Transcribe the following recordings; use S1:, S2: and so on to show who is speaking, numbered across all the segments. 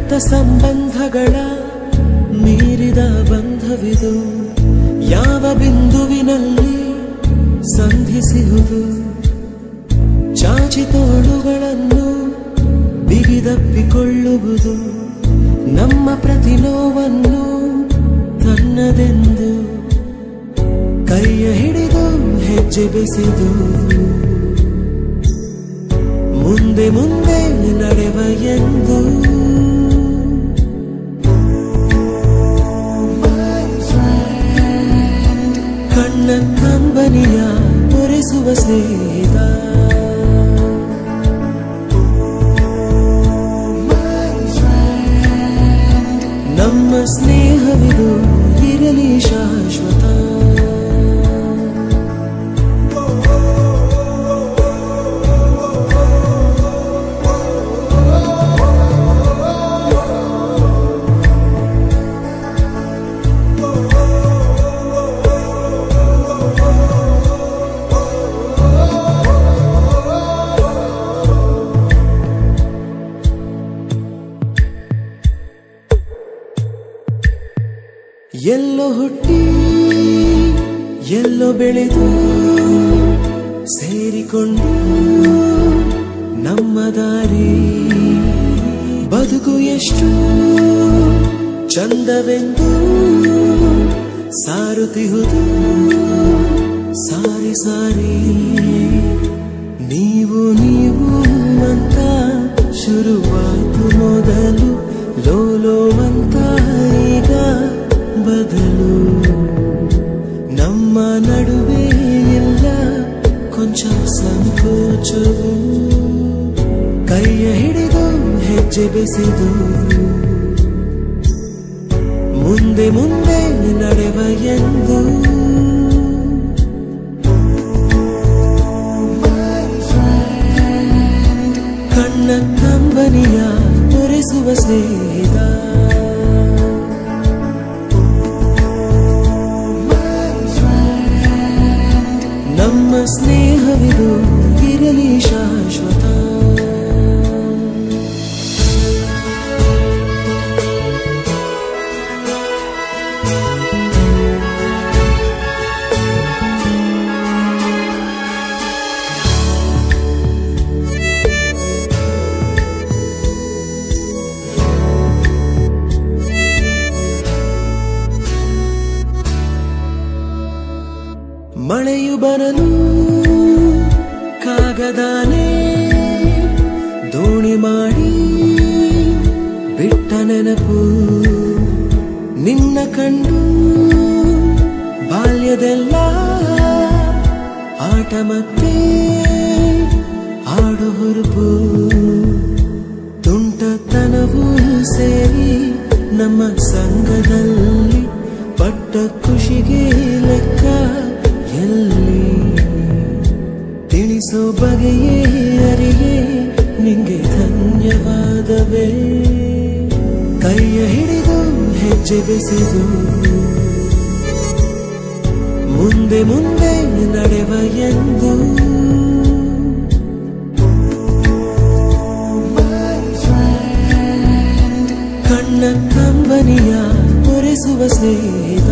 S1: ರಕ್ತ ಸಂಬಂಧಗಳ ಮೀರಿದ ಬಂಧವಿದು ಯಾವ ಬಿಂದುವಿನಲ್ಲಿ ಸಂಧಿಸುವುದು ಚಾಚಿ ತೋಳುಗಳನ್ನು ಬಿಗಿದಪ್ಪಿಕೊಳ್ಳುವುದು ನಮ್ಮ ಪ್ರತಿ ನೋವನ್ನು ತನ್ನದೆಂದು ಕೈಯ ಹಿಡಿದು ಹೆಜ್ಜೆ ಬೆಸೆದು ಮುಂದೆ ಮುಂದೆ ನಡೆವ ಎಂದು ಕಣ್ಣ ಕಂಬನಿಯ ತೋರಿಸುವ ಸ್ನೇಹಿತ ನಮ್ಮ ಸ್ನೇಹವಿದು ಇರಲಿ ಶಾಶ್ವತ ಎಲ್ಲೋ ಹುಟ್ಟಿ ಎಲ್ಲೋ ಬೆಳೆದು ಸೇರಿಕೊಂಡು ನಮ್ಮ ದಾರಿ ಬದುಕು ಎಷ್ಟು ಚಂದವೆಂದು ಸಾರುತ್ತಿಹುದು ಸಾರಿ ಸಾರಿ ನೀವು ನೀವು ಅಂತ ಶುರುವಾತು ಮೊದಲು ಲೋಲೋ ಅಂತ ಈಗ ಬದಲು ನಮ್ಮ ನಡುವೆ ಎಲ್ಲ ಕೊಂಚ ಸಂಕೋಚವು ಕೈಯ ಹಿಡಿದು ಹೆಜ್ಜೆ ಬೆಸೆದು ಮುಂದೆ ಮುಂದೆ ನಡೆವ ಎಂದು ಕಣ್ಣ ಕಂಬನಿಯ ತೋರಿಸುವ ಸ್ನೇಹಿತ ನಮ್ಮ ಸ್ನೇಹವಿದು ಇರಲಿ ಶಾಶ್ವತ ಮಳೆಯು ಬರಲು ಕಾಗದಾನೆ ದೋಣಿ ಮಾಡಿ ಬಿಟ್ಟ ನೆನಪು ನಿನ್ನ ಕಂಡು ಬಾಲ್ಯದೆಲ್ಲ ಆಟ ಮತ್ತೆ ಆಡು ಹುರುಪು ತುಂಟತನವೂ ಸೇರಿ ನಮ್ಮ ಸಂಘದಲ್ಲಿ ಪಟ್ಟ ಖುಷಿಗೆ ಲೆಕ್ಕ ಎಲ್ಲಿ ತಿಳಿಸೋ ಬಗೆಯೇ ಅರಿಯೇ ನಿಂಗೆ ಧನ್ಯವಾದವೇ ಕೈಯ ಹಿಡಿದು ಹೆಜ್ಜೆ ಬೆಸೆದು ಮುಂದೆ ಮುಂದೆ ನಡೆವ ಎಂದು ಕಣ್ಣ ಕಂಬನಿಯ ತೋರಿಸುವ ಸ್ನೇಹಿತ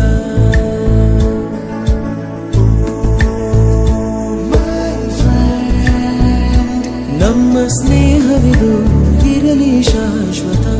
S1: ನಮ್ಮ ಸ್ನೇಹವಿದು ಇರಲಿ ಶಾಶ್ವತ